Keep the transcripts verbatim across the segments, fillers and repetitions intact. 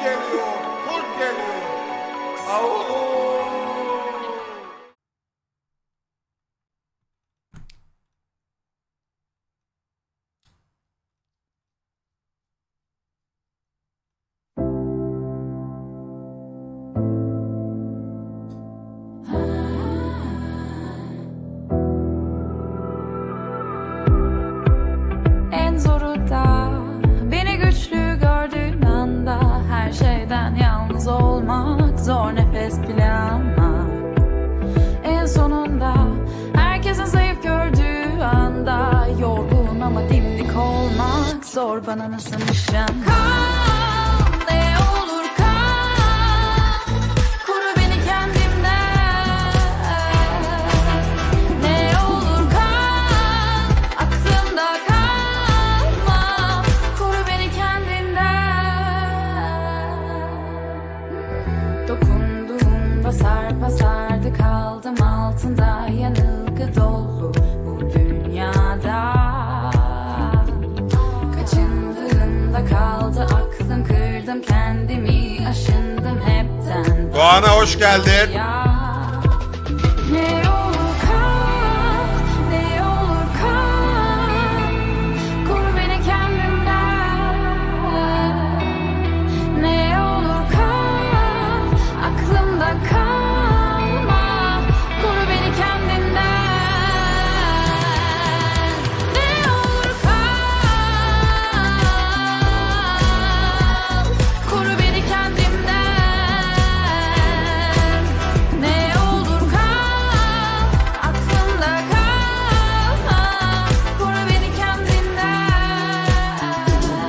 geliyor, kurt geliyor. Au. En zoru da beni güçlü gördüğün anda, her şeyden yalnız olmak, zor nefes bile almak. En sonunda herkesin zayıf gördüğü anda, yorgun ama dimdik olmak zor, bana nasıl nişan. Kal, ne olur kal, koru beni kendimden. Ne olur kal, aklımda kalma, koru beni kendinden. Dokunduğumda sarpa sardı, kaldım altında, yanılgı dolu bu dünyada. Kaçındığımda kaldı aklım, kırdım kendimi, aşındım hepten. Doğan'a hoş geldin. Ya. Ne olur kal, ne olur kal, koru beni kendimden. Ne olur kal, aklımda kalma, koru beni kendinden. Ne olur kal, koru beni kendimden. Ne olur kal, aklımda kalma, koru beni kendinden.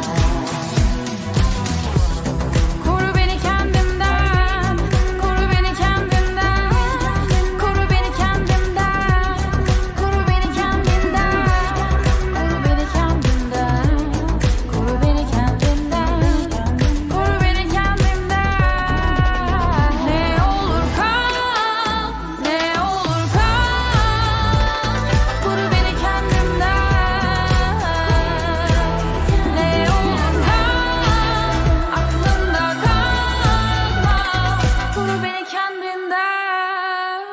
Koru beni kendimden, koru beni kendimden, koru beni kendimden, koru beni kendimden, koru beni kendimden, koru beni kendimden, koru beni kendimden. Ne olur kal, ne olur kal, koru beni kendimden. Ne olur kal, aklımda kalma, koru beni kendinden.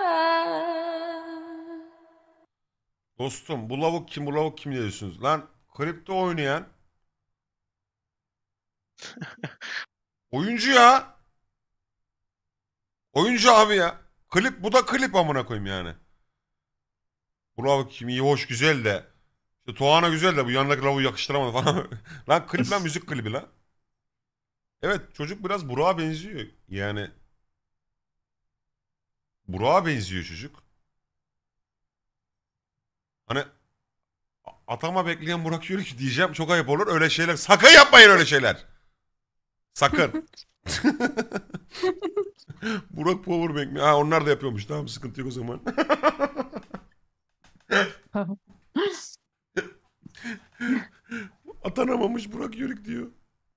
Dostum bu lavuk kim, bu lavuk kim diyorsunuz? Lan klipte oynayan oyuncu ya. Oyuncu abi ya. Klip, bu da klip amına koyayım yani. Bu lavuk kim, iyi hoş güzel de. İşte Tuğan'a güzel de bu yanındaki lavuğu yakıştıramadı falan. Lan klip, lan müzik klibi lan. Evet, çocuk biraz Burak'a benziyor. Yani Burak'a benziyor çocuk. Hani atama bekleyen Burak Yörük diyeceğim, çok ayıp olur öyle şeyler. Sakın yapmayın öyle şeyler. Sakın. Burak Powerbank mi? Ha, onlar da yapıyormuş. Tamam, sıkıntı yok o zaman. Atanamamış Burak Yörük diyor.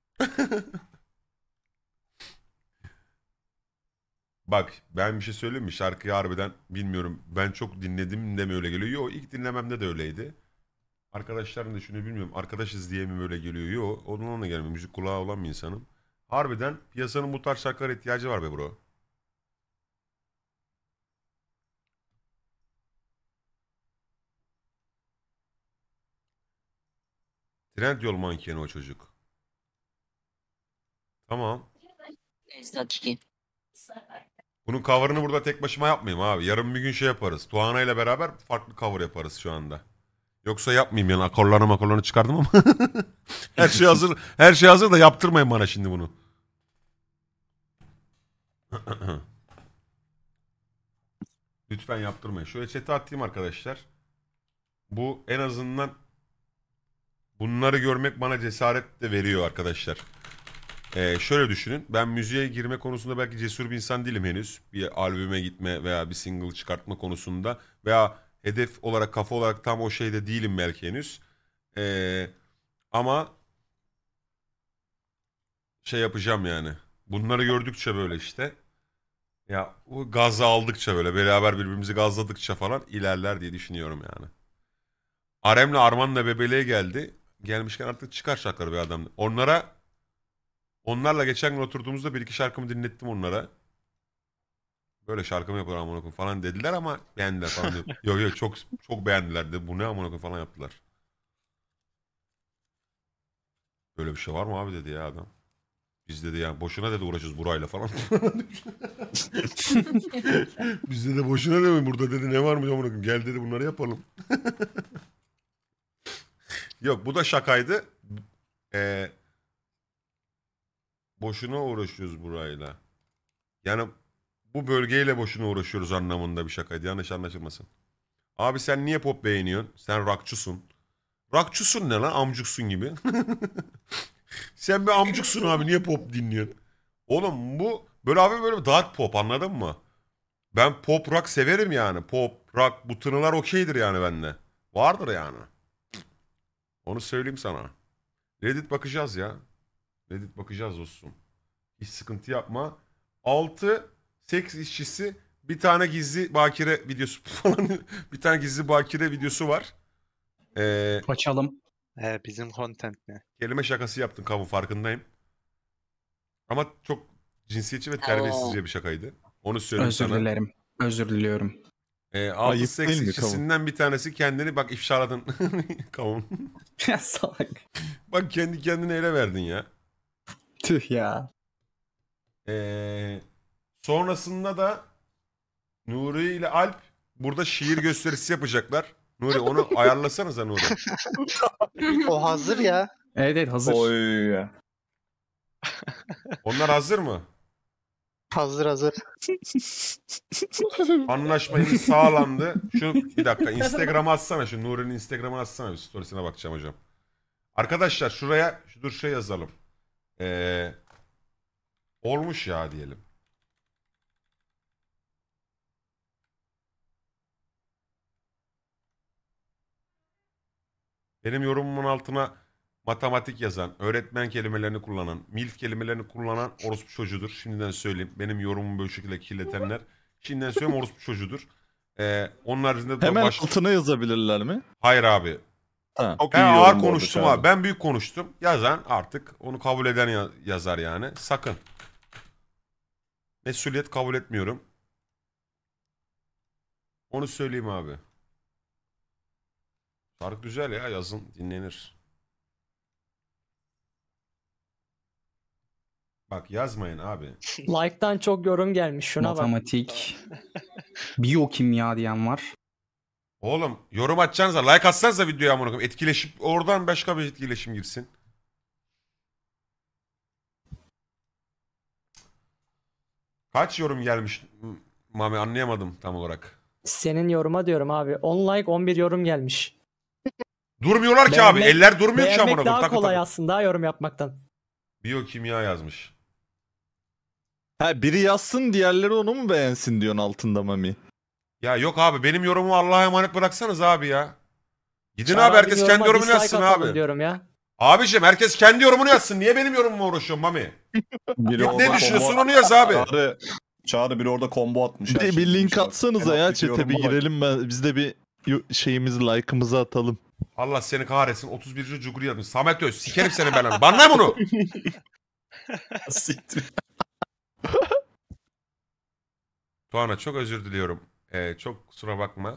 Bak ben bir şey söyleyeyim mi? Şarkıyı harbiden bilmiyorum. Ben çok dinledim de mi öyle geliyor? Yo, ilk dinlememde de öyleydi. Arkadaşlarım da şunu bilmiyorum. Arkadaşız diye mi böyle geliyor? Yo, onun ona gelmiyor. Müzik kulağı olan bir insanım. Harbiden piyasanın bu tarz şarkılara ihtiyacı var be bro. Trendyol mankeni o çocuk. Tamam. Bunun cover'ını burada tek başıma yapmayayım abi. Yarın bir gün şey yaparız. Tuana ile beraber farklı cover yaparız şu anda. Yoksa yapmayayım yani, akorlarını makorlarını çıkardım ama. Her şey hazır. Her şey hazır da yaptırmayın bana şimdi bunu. Lütfen yaptırmayın. Şöyle chat'e atayım arkadaşlar. Bu en azından bunları görmek bana cesaret de veriyor arkadaşlar. Ee, şöyle düşünün. Ben müziğe girme konusunda belki cesur bir insan değilim henüz. Bir albüme gitme veya bir single çıkartma konusunda. Veya hedef olarak, kafa olarak tam o şeyde değilim belki henüz. Ee, ama şey yapacağım yani. Bunları gördükçe böyle işte. Ya o gazı aldıkça böyle beraber birbirimizi gazladıkça falan ilerler diye düşünüyorum yani. Arem'le Arman'la Bebele'ye geldi. Gelmişken artık çıkar şarkıları bir adam. Onlara Onlarla geçen gün oturduğumuzda bir iki şarkımı dinlettim onlara. Böyle şarkımı yapıyorlar amına koyayım falan dediler ama beğendiler falan diyor. Yok yok çok çok beğendiler de bu ne amına koyayım falan yaptılar. Böyle bir şey var mı abi dedi ya adam. Biz dedi ya boşuna dedi uğraşıyoruz burayla falan. Biz dedi boşuna dedi burada dedi ne var mı amına koyayım gel dedi bunları yapalım. Yok bu da şakaydı. Ee, boşuna uğraşıyoruz burayla. Yani bu bölgeyle boşuna uğraşıyoruz anlamında bir şakaydı. Yanlış anlaşılmasın. Abi sen niye pop beğeniyorsun? Sen rockçusun. Rockçusun ne lan? Amcuksun gibi. Sen bir amcuksun abi. Niye pop dinliyorsun? Oğlum bu böyle abi böyle dark pop anladın mı? Ben pop rock severim yani. Pop, rock bu tınılar okeydir yani bende. Vardır yani. Onu söyleyeyim sana. Reddit bakacağız ya. Reddit bakacağız dostum. Hiç sıkıntı yapma. altı seks işçisi bir tane gizli bakire videosu falan bir tane gizli bakire videosu var. Ee, Açalım. He, bizim content ne? kelime şakası yaptın kamu farkındayım. Ama çok cinsiyetçi ve terbiyesizce bir şakaydı. Onu söyleyeyim Özür sana. dilerim. Özür diliyorum. Ee, altı Ayıp seks değil mi işçisinden bir tanesi kendini bak ifşaladın. Kavun. Ya salak. Bak kendi kendine ele verdin ya. Tüh ya. Ee, sonrasında da Nuri ile Alp burada şiir gösterisi yapacaklar. Nuri onu ayarlasanıza Nuri. O hazır ya. Evet evet hazır. Oy. Onlar hazır mı? Hazır hazır. Anlaşmayı sağlandı. Şu bir dakika Instagram'a atsana şu Nuri'nin Instagram'a atsana bir storiesine bakacağım hocam. Arkadaşlar şuraya dur şey yazalım. Ee, olmuş ya diyelim. Benim yorumumun altına matematik yazan, öğretmen kelimelerini kullanan, milf kelimelerini kullanan orospu çocuğudur. Şimdiden söyleyeyim. Benim yorumumu böyle şekilde kirletenler. Şimdiden söyleyeyim orospu çocuğudur. Ee, onun haricinde... Hemen baş... altına yazabilirler mi? Hayır abi. Ha. Ben ağır konuştum abi. Ben büyük konuştum. Yazan artık onu kabul eden ya- yazar yani. Sakın. Mesuliyet kabul etmiyorum. Onu söyleyeyim abi. Şarkı güzel ya yazın dinlenir. Bak yazmayın abi. Like'tan çok yorum gelmiş şuna bak. Matematik. Biyokimya diyen var. Oğlum yorum atacaksınıza like atsanıza videoya amına koyayım. Etkileşim oradan başka bir etkileşim girsin. Kaç yorum gelmiş Mami anlayamadım tam olarak. Senin yoruma diyorum abi. on like on bir yorum gelmiş. Durmuyorlar ki abi. Beğenmek- Eller durmuyor ki amına Beğenmek koyayım. daha Takı kolay takı. aslında yorum yapmaktan. Biyokimya yazmış. Ha, biri yazsın diğerleri onu mu beğensin diyorsun altında Mami? Ya yok abi benim yorumumu Allah'a emanet bıraksanız abi ya. Gidin Çağrı abi herkes abinin kendi yoruma yorumunu dislike yazsın atalım abi. diyorum ya. Abiciğim herkes kendi yorumunu yazsın. Niye benim yorumuma uğraşıyorsun Mami? Biri Ne orada düşünüyorsun combo- onu yaz abi. Çağrı, Çağrı biri orada combo atmış. her Bir, şeyi bir link bulmuşlar. atsanıza En ya alttaki chat'e bir yoruma bak. girelim ben biz de bir yo- şeyimizi like'ımızı atalım. Allah seni kahretsin. otuz birinci Cuguri yazmış. Samet Öz sikerim seni ben. Banla bunu. Siktir. Tuana çok özür diliyorum. Ee, çok kusura bakma.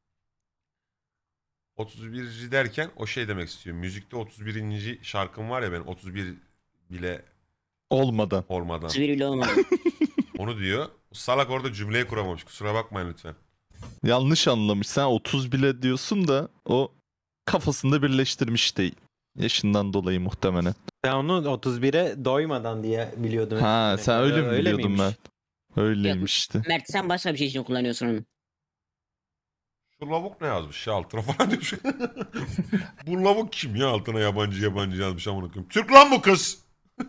otuz birinci derken o şey demek istiyorum. Müzikte otuz birinci şarkım var ya benim otuz bir bile Olmadan. olmadan. otuz bir bile olmadı. Onu diyor. Salak orada cümleyi kuramamış. Kusura bakmayın lütfen. Yanlış anlamış. Sen otuz bile diyorsun da o kafasında birleştirmiş değil. Yaşından dolayı muhtemelen. Ben onu otuz bire doymadan diye biliyordum. Ha Yani sen öyle mi öyle biliyordun miymiş? Mert? Öyleymiş işte. Mert sen başka bir şey için kullanıyorsun onu. Şu lavuk ne yazmış ya altına falan demiş. Bu lavuk kim ya altına yabancı yabancı yazmış amına koyayım. Türk lan bu kız.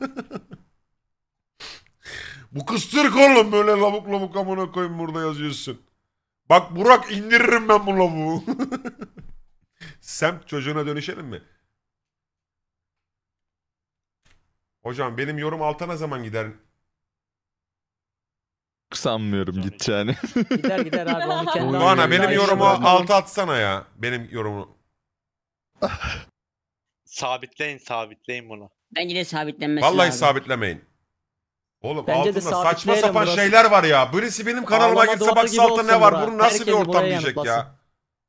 Bu kız Türk oğlum böyle lavuk lavuk amına koyayım burada yazıyorsun. Bak Burak indiririm ben bu lavuğu. Semt çocuğuna dönüşelim mi? Hocam benim yorum alta ne zaman gider? Sanmıyorum gideceğini. Gider gider abi onu kendi Oy, Bana oy, benim oy, yorumu oy. alta atsana ya. Benim yorumu. Sabitleyin sabitleyin bunu. Bence de sabitlenmesi Vallahi lazım. sabitlemeyin. Oğlum Bence de altında saçma sabitleyelim, sapan burası- şeyler var ya. Birisi benim kanalıma Ağlama gitse duvarı baksa gibi altta olsun ne var? bura. Bunun nasıl bir Herkesi ortam buraya diyecek ya. yanıtlasın.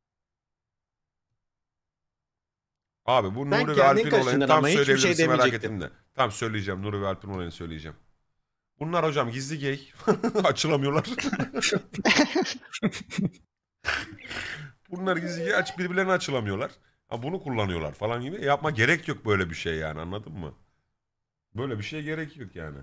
Abi bu Ben Nuri ve kendin Alp'in olayını kaşındın tam ama hiçbir şey söyleyebilirsin merak demeyecektim. ettim de. Tam söyleyeceğim. Nuri ve Alp'in olayını söyleyeceğim. Bunlar hocam gizli gay. Açılamıyorlar. Bunlar gizli gay aç birbirlerine açılamıyorlar. Ha, bunu kullanıyorlar falan gibi. Yapma gerek yok böyle bir şey yani anladın mı? Böyle bir şeye gerek yok yani.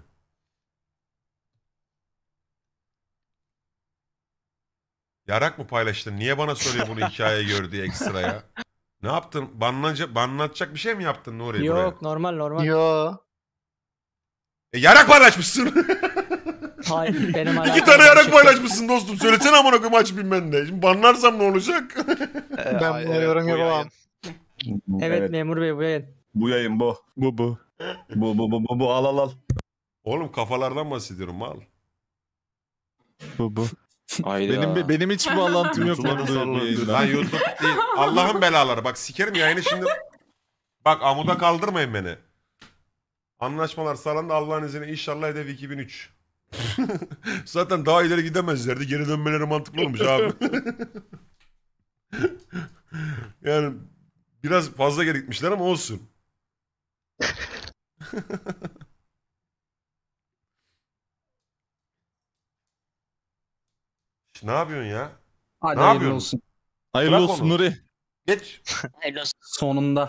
Yarak mı paylaştın? Niye bana soruyor bunu hikaye gör diye ekstra ya? Ne yaptın? Banlanacak, banlatacak bir şey mi yaptın Nuri buraya? Yok normal normal. Yo. E, yarak paylaşmışsın. Hayır benim İki alakam tane yok. yarak paylaşmışsın dostum. Söylesene amına koyayım aç bilmem ne. Şimdi banlarsam ne olacak? Ben buna yorum yapamam. Evet, memur bey bu yayın. Bu yayın bu. Bu bu. Bu bu bu bu, bu. al al al. Oğlum kafalardan bahsediyorum al. Bu bu. Hayda. Benim benim hiç bağlantım yok lan bu Lan yayında. YouTube değil. Allah'ın belaları. Bak sikerim yayını şimdi. Bak amuda kaldırmayın beni. Anlaşmalar sağlandı Allah'ın izniyle inşallah hedef iki bin üç. Zaten daha ileri gidemezlerdi. Geri dönmeleri mantıklı olmuş abi. Yani biraz fazla geri gitmişler ama olsun. Ne yapıyorsun ya? Hadi Ne hayırlı yapıyorsun? olsun. Hayırlı Bırak olsun onu. Nuri. Geç. Hayırlı olsun. Sonunda.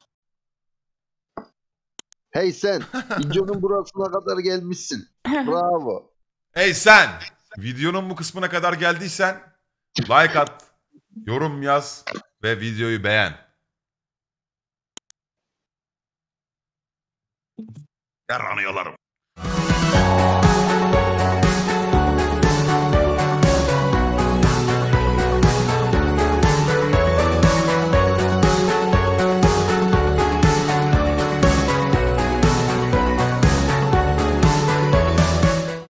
Hey sen, videonun burasına kadar gelmişsin. Bravo. Hey sen! Videonun bu kısmına kadar geldiysen like at, yorum yaz ve videoyu beğen. Yaranıyorlarım.